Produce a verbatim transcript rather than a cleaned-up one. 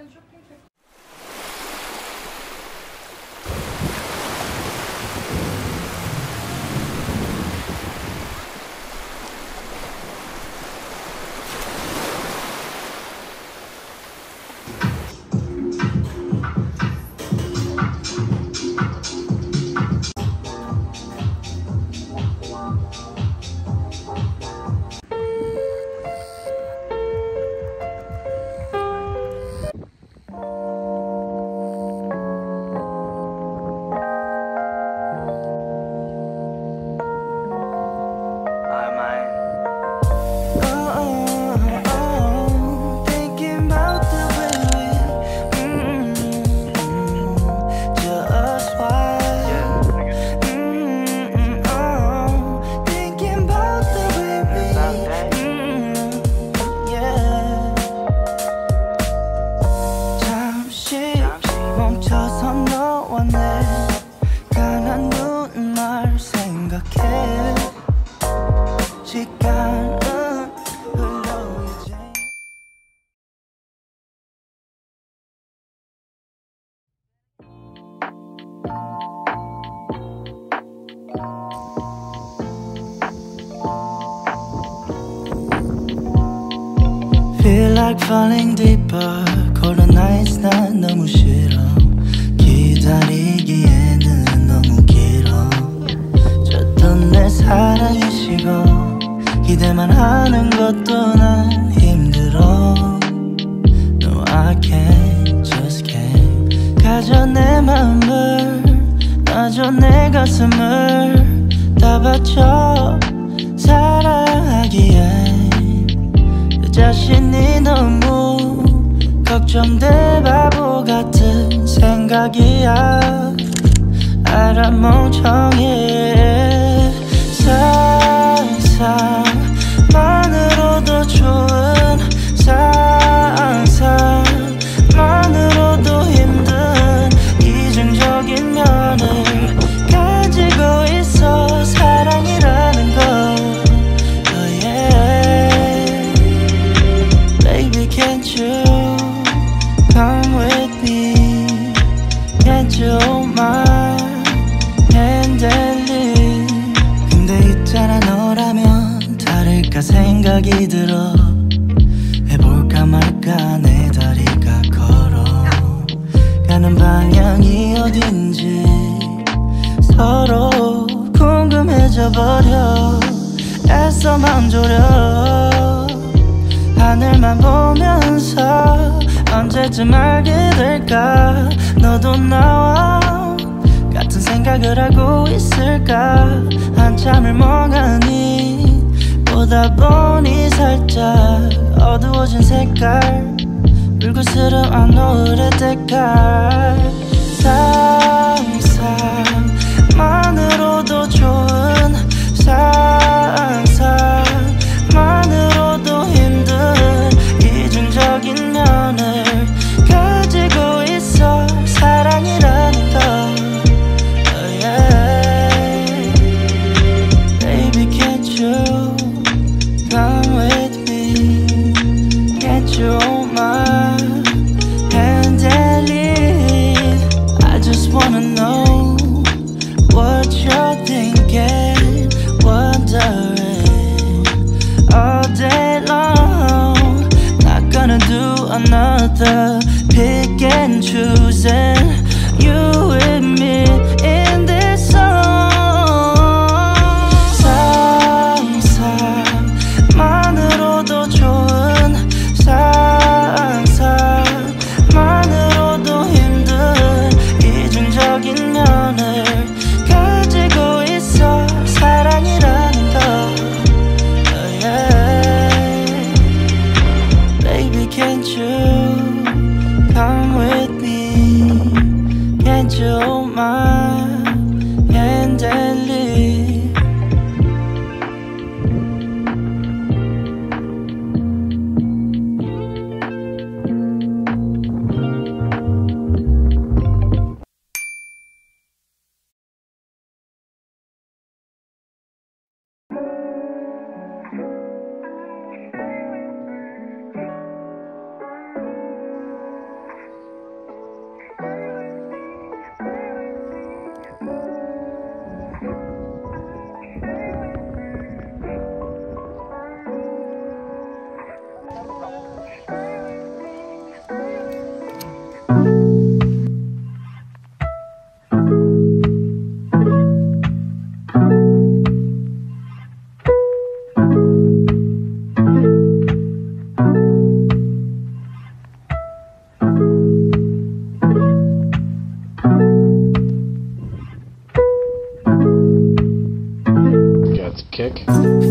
Feel like falling deeper. Cold nights 난 너무 싫어. 기다리기에는 너무 길어. 줬던 내 사랑이 식어. 기대만 하는 것도 난 힘들어. No I can't, just can't. 가져 내 맘을, 놔줘 내 가슴을 다 바쳐 사랑하기에 자신이 너무 걱정돼. 바보 같은 생각이야. 알아 멍청해. 상상만으로도 좋은 상상만으로도 힘든 이중적인 면을 가지고 있어. 사랑이라는 거. Come with me, can't you hold my hand and leave. 근데 있잖아 너라면 다를까 생각이 들어. 해볼까 말까 내 다리가 걸어 가는 방향이 어딘지 서로 궁금해져 버려. 애써만 졸여 하늘만 보면서 언제쯤 알게 될까. 너도 나와 같은 생각을 하고 있을까. 한참을 멍하니 보다 보니 살짝 어두워진 색깔. 불그스름한 노을의 때깔. 상상만으로도 좋은 상상만으로도 힘든 이중적인 면을 가지고 있어. 사랑이라는 거. Oh yeah. Baby can't you come with me. Can't you hold my hand and leave. I just wanna know what you're thinking, wondering all day long. Not gonna do another pick and choosing. You with me in this song. 상상만으로도 좋은 상상만으로도 힘든 이중적인 면을 가지고 있어. 사랑이라는 거. Oh yeah. Baby can't you come with me. Can't you hold my hand and leave. it.